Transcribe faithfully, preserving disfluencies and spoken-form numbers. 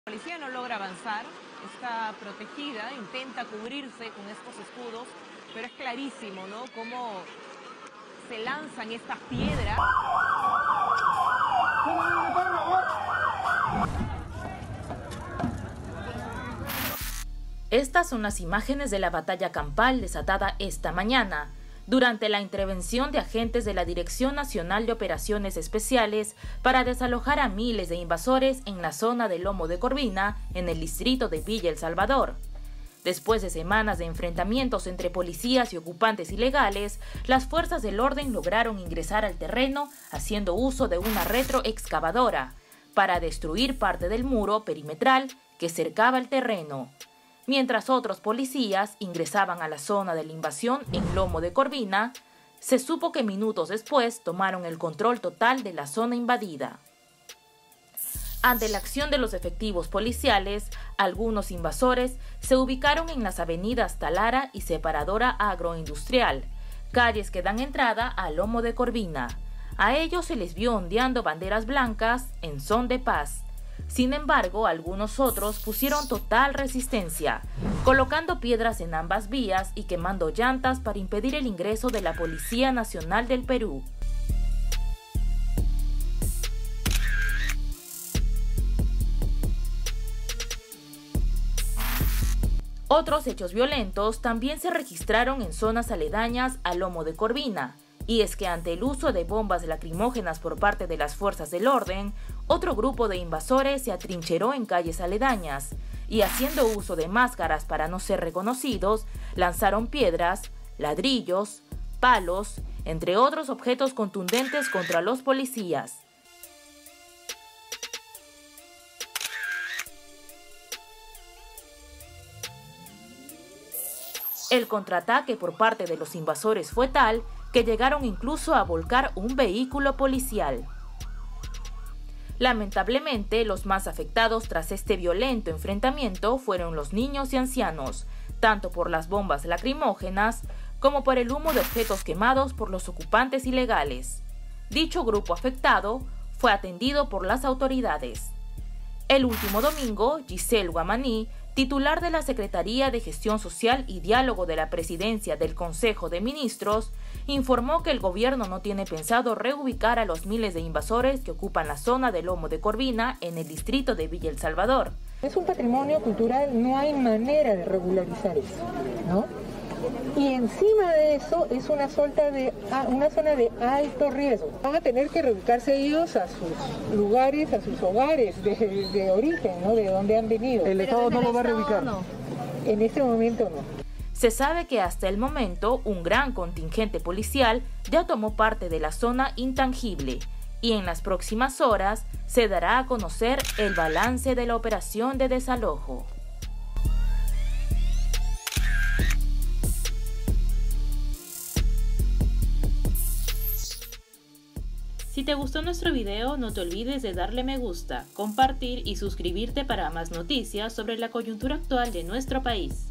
La policía no logra avanzar, está protegida, intenta cubrirse con estos escudos, pero es clarísimo, ¿no?, cómo se lanzan estas piedras. Estas son las imágenes de la batalla campal desatada esta mañana, durante la intervención de agentes de la Dirección Nacional de Operaciones Especiales para desalojar a miles de invasores en la zona de Lomo de Corvina, en el distrito de Villa El Salvador. Después de semanas de enfrentamientos entre policías y ocupantes ilegales, las fuerzas del orden lograron ingresar al terreno haciendo uso de una retroexcavadora para destruir parte del muro perimetral que cercaba el terreno, mientras otros policías ingresaban a la zona de la invasión en Lomo de Corvina. Se supo que minutos después tomaron el control total de la zona invadida. Ante la acción de los efectivos policiales, algunos invasores se ubicaron en las avenidas Talara y Separadora Agroindustrial, calles que dan entrada a Lomo de Corvina. A ellos se les vio ondeando banderas blancas en son de paz. Sin embargo, algunos otros pusieron total resistencia, colocando piedras en ambas vías y quemando llantas para impedir el ingreso de la Policía Nacional del Perú. Otros hechos violentos también se registraron en zonas aledañas a Lomo de Corvina, y es que ante el uso de bombas lacrimógenas por parte de las fuerzas del orden, otro grupo de invasores se atrincheró en calles aledañas y, haciendo uso de máscaras para no ser reconocidos, lanzaron piedras, ladrillos, palos, entre otros objetos contundentes contra los policías. El contraataque por parte de los invasores fue tal que llegaron incluso a volcar un vehículo policial. Lamentablemente, los más afectados tras este violento enfrentamiento fueron los niños y ancianos, tanto por las bombas lacrimógenas como por el humo de objetos quemados por los ocupantes ilegales. Dicho grupo afectado fue atendido por las autoridades. El último domingo, Giselle Guamaní, titular de la Secretaría de Gestión Social y Diálogo de la Presidencia del Consejo de Ministros, informó que el gobierno no tiene pensado reubicar a los miles de invasores que ocupan la zona de Lomo de Corvina en el distrito de Villa El Salvador. Es un patrimonio cultural, no hay manera de regularizar eso, ¿no? Y encima de eso es una, de, una zona de alto riesgo. Van a tener que reubicarse ellos a sus lugares, a sus hogares de, de origen, ¿no?, de donde han venido. ¿El Estado no lo va a reubicar? No. En este momento no. Se sabe que hasta el momento un gran contingente policial ya tomó parte de la zona intangible y en las próximas horas se dará a conocer el balance de la operación de desalojo. Si te gustó nuestro video, no te olvides de darle me gusta, compartir y suscribirte para más noticias sobre la coyuntura actual de nuestro país.